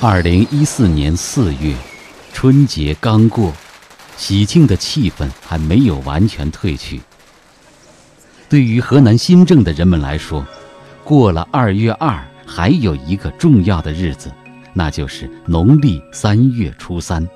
2014年4月，春节刚过，喜庆的气氛还没有完全褪去。对于河南新郑的人们来说，过了2月2，还有一个重要的日子，那就是农历3月初3。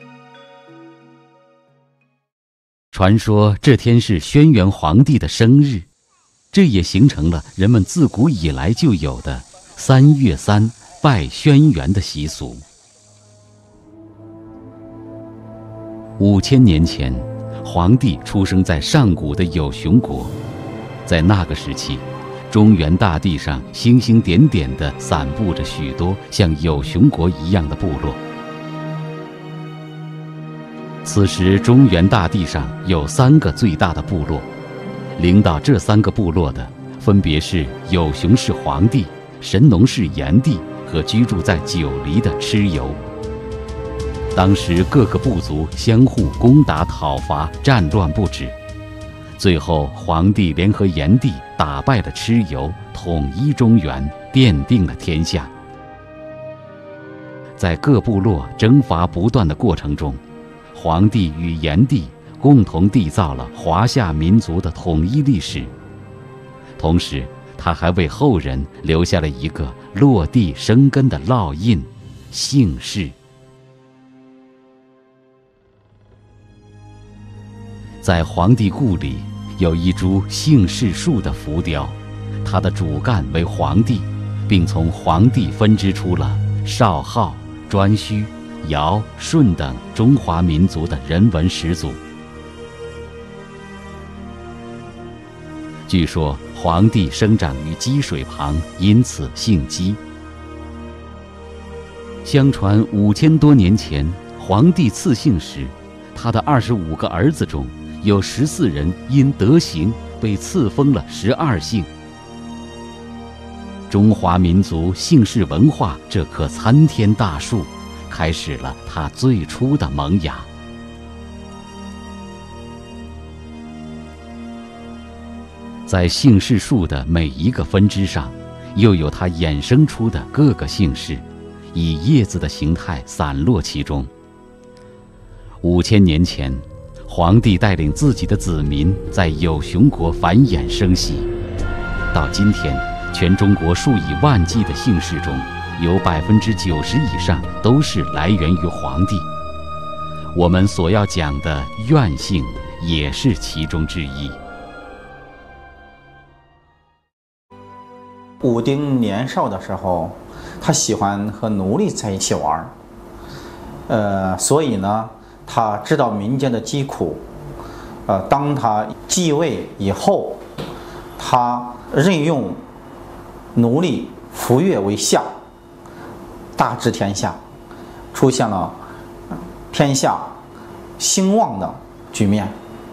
传说这天是轩辕皇帝的生日，这也形成了人们自古以来就有的3月3拜轩辕的习俗。5000年前，皇帝出生在上古的有熊国。在那个时期，中原大地上星星点点地散布着许多像有熊国一样的部落。此时中原大地上有3个最大的部落，领导这3个部落的分别是有熊氏皇帝、神农氏炎帝和居住在九黎的蚩尤。当时各个部族相互攻打讨伐，战乱不止。最后皇帝联合炎帝打败了蚩尤，统一中原，奠定了天下。在各部落征伐不断的过程中，皇帝与炎帝共同缔造了华夏民族的统一历史。同时他还为后人留下了一个落地生根的烙印——姓氏。在皇帝故里有一株姓氏树的浮雕，它的主干为皇帝，并从皇帝分支出了少昊、颛顼、尧、舜等中华民族的人文始祖。据说皇帝生长于积水旁，因此姓姬。相传5000多年前，皇帝赐姓时，他的25个儿子中有14人因德行被赐封了12姓。中华民族姓氏文化这棵参天大树，开始了它最初的萌芽。在姓氏树的每一个分支上，又有它衍生出的各个姓氏，以叶子的形态散落其中。5000年前，皇帝带领自己的子民在有熊国繁衍生息。到今天，全中国数以万计的姓氏中，有90%以上都是来源于皇帝。我们所要讲的苑姓也是其中之一。 武丁年少的时候，他喜欢和奴隶在一起玩，所以呢，他知道民间的疾苦。当他继位以后，他任用奴隶傅说为相，大治天下，出现了天下兴旺的局面。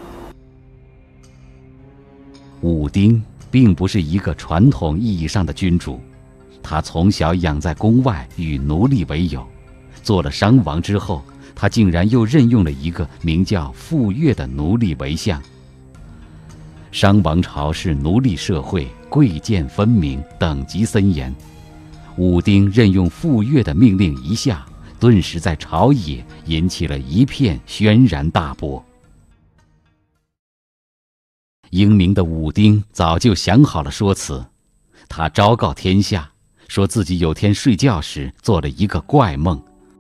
武丁并不是一个传统意义上的君主，他从小养在宫外，与奴隶为友。做了商王之后，他竟然又任用了一个名叫傅说的奴隶为相。商王朝是奴隶社会，贵贱分明，等级森严。武丁任用傅说的命令一下，顿时在朝野引起了一片轩然大波。英明的武丁早就想好了说辞，他昭告天下，说自己有天睡觉时做了一个怪梦，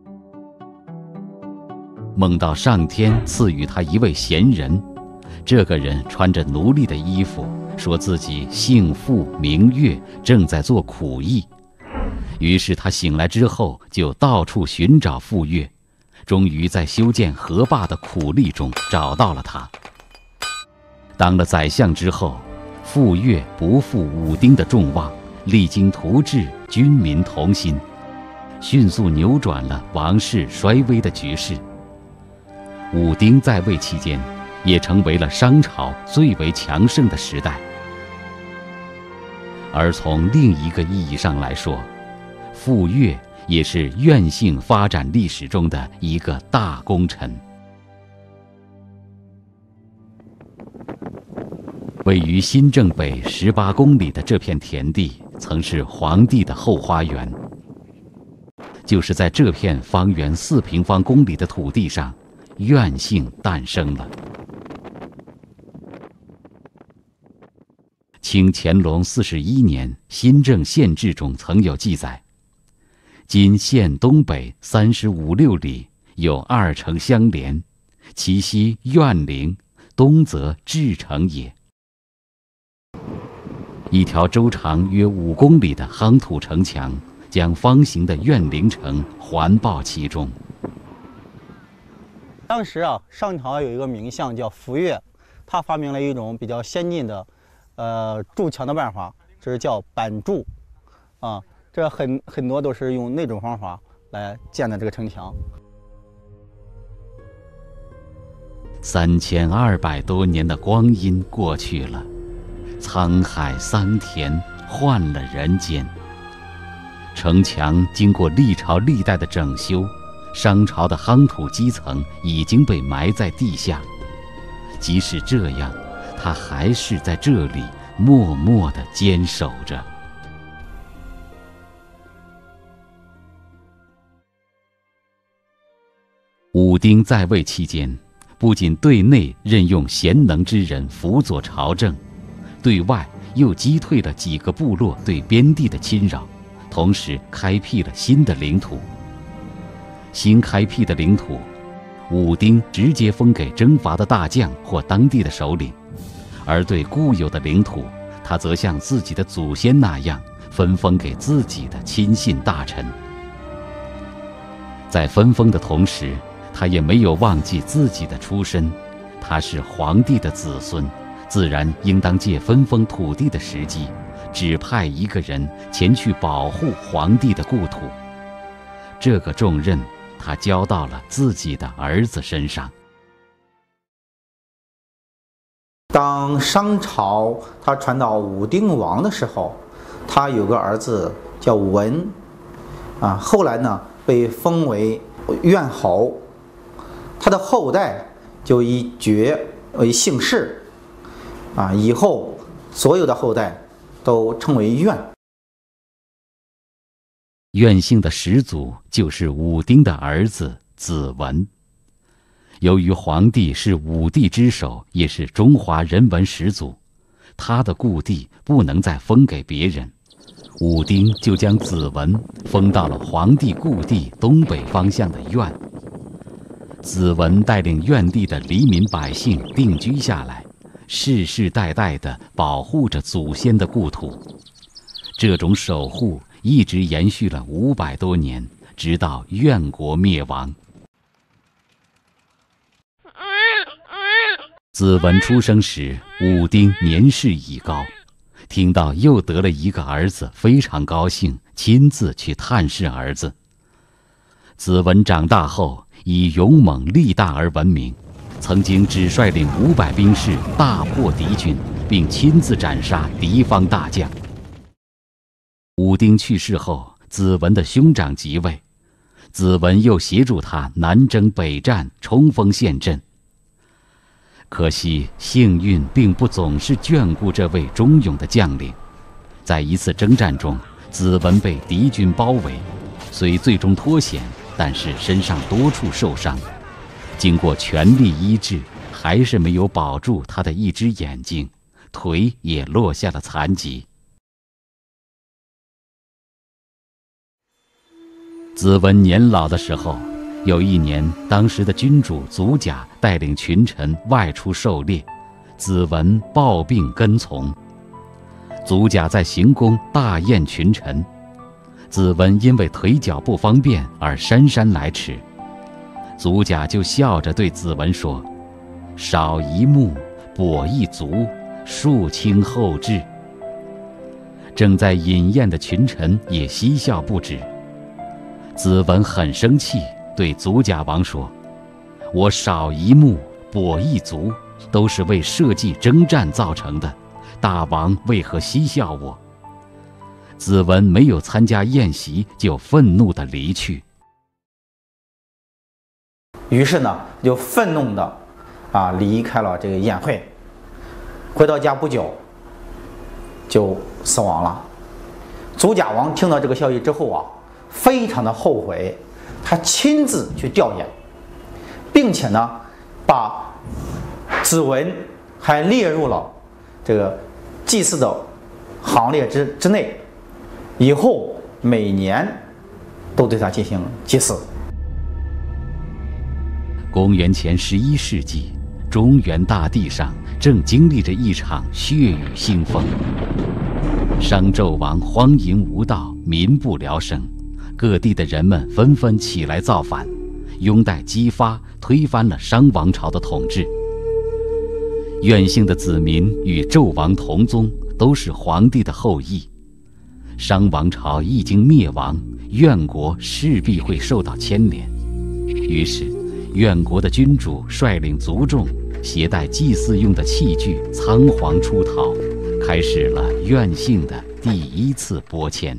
梦到上天赐予他一位贤人，这个人穿着奴隶的衣服，说自己姓傅名说，正在做苦役。于是他醒来之后就到处寻找傅说，终于在修建河坝的苦力中找到了他。当了宰相之后，傅说不负武丁的众望，励精图治，军民同心，迅速扭转了王室衰微的局势。武丁在位期间，也成为了商朝最为强盛的时代。而从另一个意义上来说，傅说也是苑姓发展历史中的一个大功臣。位于新郑北18公里的这片田地，曾是皇帝的后花园。 就是在这片方圆4平方公里的土地上，苑姓诞生了。清乾隆41年新政县志中曾有记载：今县东北35、6里有2城相连，其西苑陵，东则至城也。一条周长约5公里的夯土城墙，将方形的苑陵城环抱其中。 当时上朝有一个名相叫福岳，他发明了一种比较先进的筑墙的办法，这是叫板筑这很多都是用那种方法来建的这个城墙。 3200多年的光阴过去了，沧海桑田换了人间。城墙经过历朝历代的整修，商朝的夯土基层已经被埋在地下。即使这样，它还是在这里默默地坚守着。武丁在位期间，不仅对内任用贤能之人辅佐朝政，对外又击退了几个部落对边地的侵扰，同时开辟了新的领土。新开辟的领土，武丁直接封给征伐的大将或当地的首领，而对固有的领土，他则像自己的祖先那样分封给自己的亲信大臣。在分封的同时，他也没有忘记自己的出身，他是皇帝的子孙，自然应当借分封土地的时机，指派一个人前去保护皇帝的故土。这个重任，他交到了自己的儿子身上。 当商朝他传到武丁王的时候，他有个儿子叫文，后来呢被封为苑侯，他的后代就以爵为姓氏，以后所有的后代都称为苑。 苑姓的始祖就是武丁的儿子子文。由于皇帝是武帝之首，也是中华人文始祖，他的故地不能再封给别人，武丁就将子文封到了皇帝故地东北方向的苑。子文带领苑地的黎民百姓定居下来，世世代代地保护着祖先的故土。这种守护一直延续了500多年，直到苑国灭亡。子文出生时，武丁年事已高，听到又得了一个儿子，非常高兴，亲自去探视儿子。子文长大后，以勇猛力大而闻名，曾经只率领500兵士大破敌军，并亲自斩杀敌方大将。武丁去世后，子文的兄长即位，子文又协助他南征北战，冲锋陷阵。可惜幸运并不总是眷顾这位忠勇的将领，在一次征战中，子文被敌军包围，虽最终脱险，但是身上多处受伤，经过全力医治，还是没有保住他的一只眼睛，腿也落下了残疾。子文年老的时候，有一年，当时的君主祖甲带领群臣外出狩猎，子文抱病跟从。祖甲在行宫大宴群臣，子文因为腿脚不方便而姗姗来迟。祖甲就笑着对子文说：“少一目，跛一足，庶卿后至。”正在饮宴的群臣也嬉笑不止。子文很生气，对祖甲王说：“我少一目，跛一足，都是为社稷征战造成的，大王为何嬉笑我？”子文没有参加宴席，就愤怒地离去。 于是呢，就愤怒地离开了这个宴会。回到家不久，就死亡了。祖甲王听到这个消息之后非常的后悔，他亲自去调研，并且呢，把子文还列入了这个祭祀的行列之内，以后每年都对他进行祭祀。 公元前11世纪，中原大地上正经历着一场血雨腥风。商纣王荒淫无道，民不聊生，各地的人们纷纷起来造反，拥戴姬发，推翻了商王朝的统治。苑姓的子民与纣王同宗，都是皇帝的后裔。商王朝一经灭亡，苑国势必会受到牵连。于是，苑国的君主率领族众，携带祭祀用的器具，仓皇出逃，开始了苑姓的第一次播迁。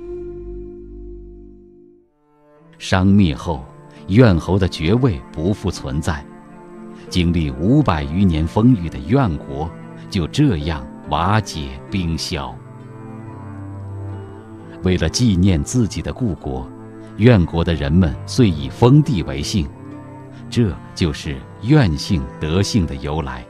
商灭后，苑侯的爵位不复存在。经历500余年风雨的苑国就这样瓦解冰消。为了纪念自己的故国，苑国的人们遂以封地为姓，这就是苑姓得姓的由来。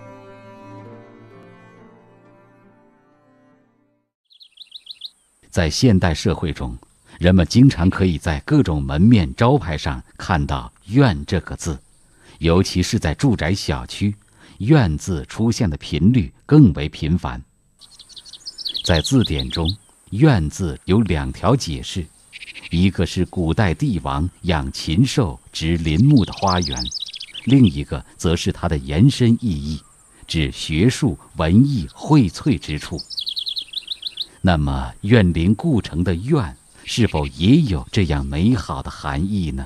在现代社会中，人们经常可以在各种门面招牌上看到“苑”这个字，尤其是在住宅小区，“苑”字出现的频率更为频繁。在字典中，“苑”字有2条解释，一个是古代帝王养禽兽植林木的花园，另一个则是它的延伸意义，指学术文艺荟萃之处。那么苑陵故城的“苑”是否也有这样美好的含义呢？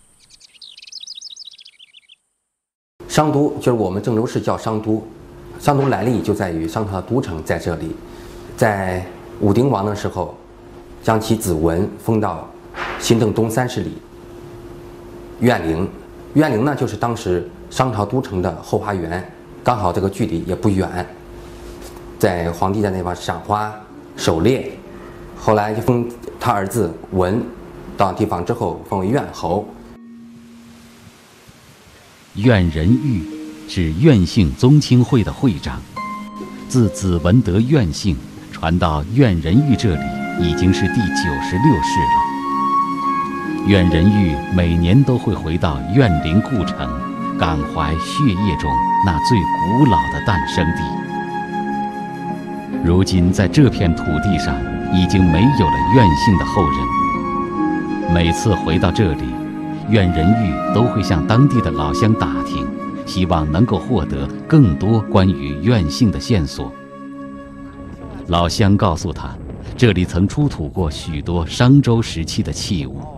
商都就是我们郑州市叫商都，商都来历就在于商朝的都城在这里。在武丁王的时候，将其子文封到新郑东30里苑陵。苑陵呢，就是当时商朝都城的后花园，刚好这个距离也不远。在皇帝在那边赏花狩猎，后来就封他儿子文到地方之后，封为苑侯。 苑人玉是苑姓宗亲会的会长，自子文得苑姓传到苑人玉这里，已经是第96世了。苑人玉每年都会回到苑陵故城，感怀血液中那最古老的诞生地。如今在这片土地上，已经没有了苑姓的后人。每次回到这里，苑人玉都会向当地的老乡打听，希望能够获得更多关于苑姓的线索。老乡告诉他，这里曾出土过许多商周时期的器物。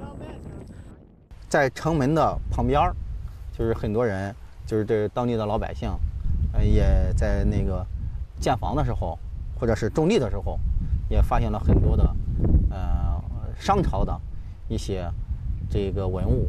在城门的旁边，就是很多人，就是这当地的老百姓，也在那个建房的时候，或者是种地的时候，也发现了很多的商朝的一些这个文物。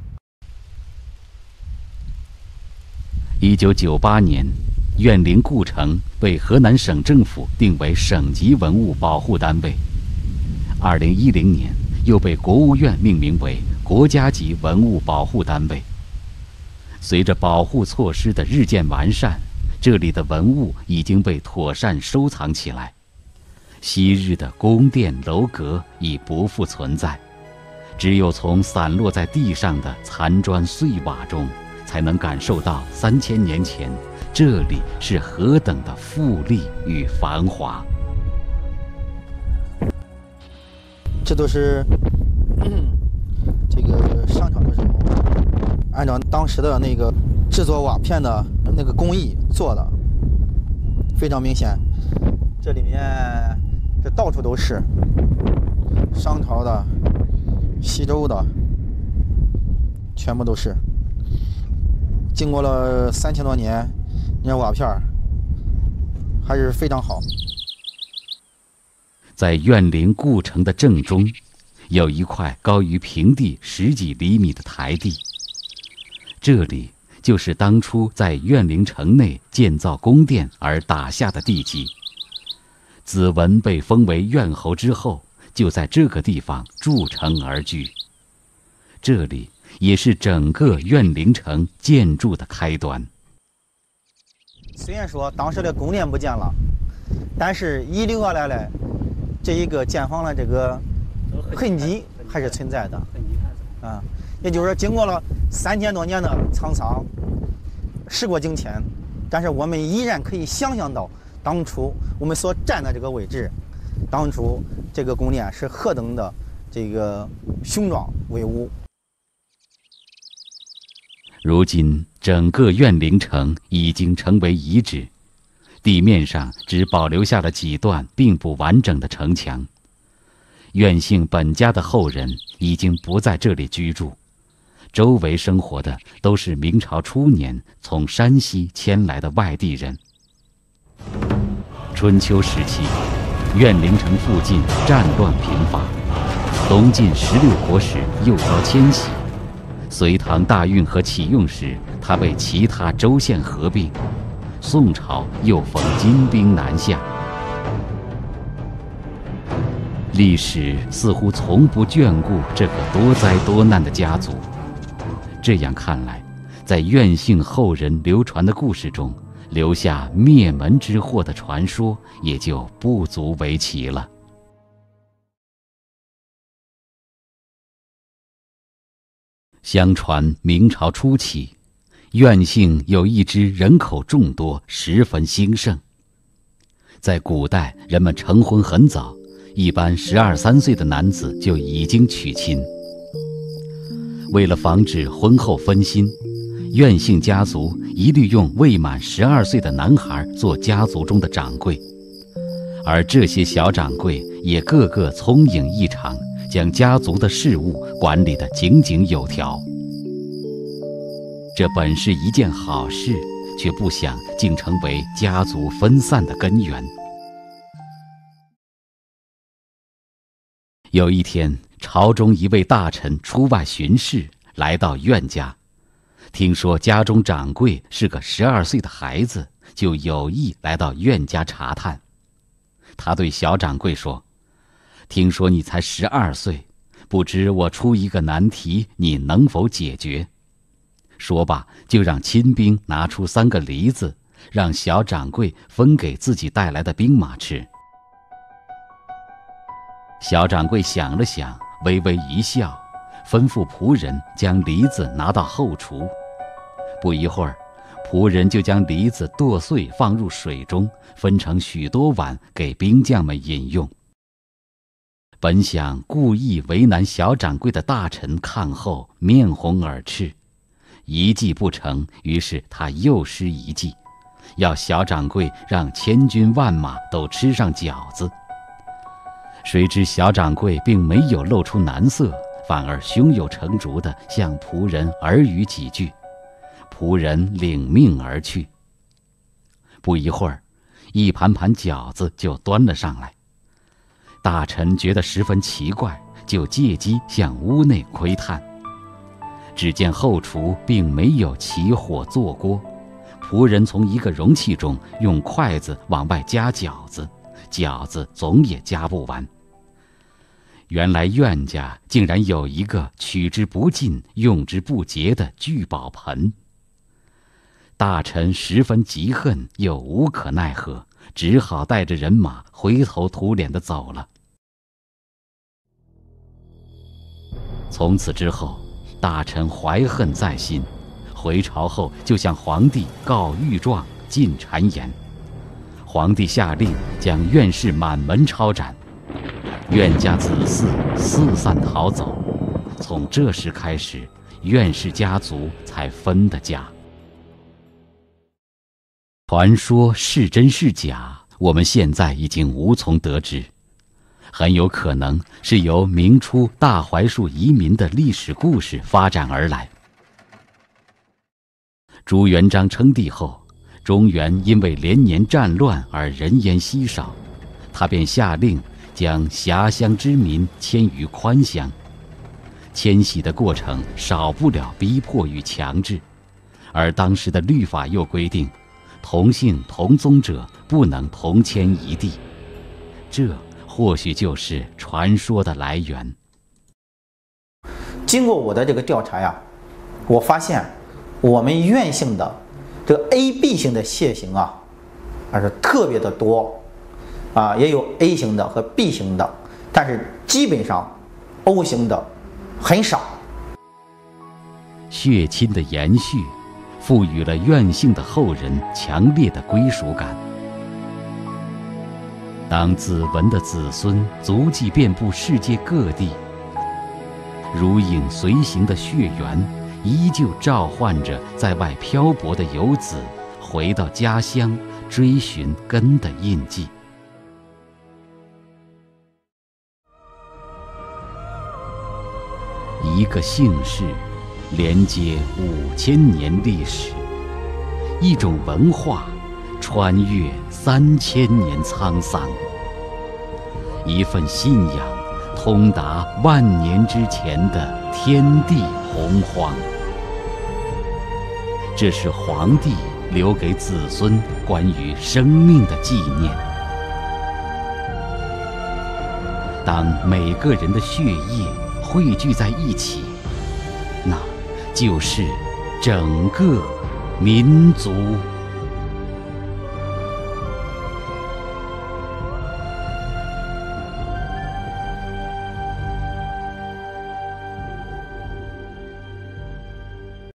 1998年，苑陵故城被河南省政府定为省级文物保护单位。2010年，又被国务院命名为国家级文物保护单位。随着保护措施的日渐完善，这里的文物已经被妥善收藏起来。昔日的宫殿楼阁已不复存在，只有从散落在地上的残砖碎瓦中，才能感受到3000年前这里是何等的富丽与繁华。 这都是这个商朝的时候按照当时的那个制作瓦片的那个工艺做的，非常明显。这里面这到处都是商朝的、西周的，全部都是。经过了3000多年，你看瓦片还是非常好。 在苑陵故城的正中，有一块高于平地10几厘米的台地，这里就是当初在苑陵城内建造宫殿而打下的地基。子文被封为苑侯之后， 就在这个地方筑城而居。这里也是整个苑陵城建筑的开端。 虽然说当时的宫殿不见了，但是遗留下来的这一个建房的这个痕迹还是存在的。也就是说，经过了3000多年的沧桑，时过境迁，但是我们依然可以想象到当初我们所站的这个位置，当初这个宫殿是何等的这个雄壮威武。 如今，整个苑陵城已经成为遗址，地面上只保留下了几段并不完整的城墙。苑姓本家的后人已经不在这里居住，周围生活的都是明朝初年从山西迁来的外地人。春秋时期，苑陵城附近战乱频发，东晋16国时又遭迁徙。隋唐大运河启用时，它被其他州县合并。宋朝又逢金兵南下，历史似乎从不眷顾这个多灾多难的家族。这样看来，在苑姓后人流传的故事中，留下灭门之祸的传说也就不足为奇了。相传明朝初期，苑姓有一支人口众多，十分兴盛。在古代，人们成婚很早，一般12、13岁的男子就已经娶亲。为了防止婚后分心，苑姓家族一律用未满12岁的男孩做家族中的掌柜，而这些小掌柜也个个聪颖异常，将家族的事务管理得井井有条。这本是一件好事，却不想竟成为家族分散的根源。有一天，朝中一位大臣出外巡视，来到苑家，听说家中掌柜是个12岁的孩子，就有意来到苑家查探。他对小掌柜说：“听说你才12岁，不知我出一个难题，你能否解决？”说罢，就让亲兵拿出3个梨子，让小掌柜分给自己带来的兵马吃。小掌柜想了想，微微一笑，吩咐仆人将梨子拿到后厨。不一会儿，仆人就将梨子剁碎放入水中，分成许多碗给兵将们饮用。本想故意为难小掌柜的大臣看后面红耳赤，一计不成，于是他又施一计，要小掌柜让千军万马都吃上饺子。谁知小掌柜并没有露出难色，反而胸有成竹地向仆人耳语几句，仆人领命而去。不一会儿，一盘盘饺子就端了上来。大臣觉得十分奇怪，就借机向屋内窥探。只见后厨并没有起火做锅，仆人从一个容器中用筷子往外夹饺子，饺子总也夹不完。原来苑家竟然有一个取之不尽、用之不竭的聚宝盆。大臣十分嫉恨，又无可奈何，只好带着人马灰头土脸地走了。从此之后，大臣怀恨在心，回朝后就向皇帝告御状，进谗言。皇帝下令将苑氏满门抄斩，苑家子嗣四散逃走。从这时开始，苑氏家族才分的家。传说是真是假，我们现在已经无从得知，很有可能是由明初大槐树移民的历史故事发展而来。朱元璋称帝后，中原因为连年战乱而人烟稀少，他便下令将辖乡之民迁于宽乡。迁徙的过程少不了逼迫与强制，而当时的律法又规定，同姓同宗者不能同迁一地，这或许就是传说的来源。 经过我的这个调查呀，我发现我们院性的这个 AB 型的蟹型啊，还是特别的多啊，也有 A 型的和 B 型的，但是基本上 O 型的很少。 血亲的延续，赋予了院姓的后人强烈的归属感。当子文的子孙足迹遍布世界各地，如影随形的血缘，依旧召唤着在外漂泊的游子回到家乡追寻根的印记。一个姓氏连接5000年历史，一种文化穿越3000年沧桑，一份信仰通达万年之前的天地洪荒。这是皇帝留给子孙关于生命的纪念。当每个人的血液汇聚在一起，那就是整个民族。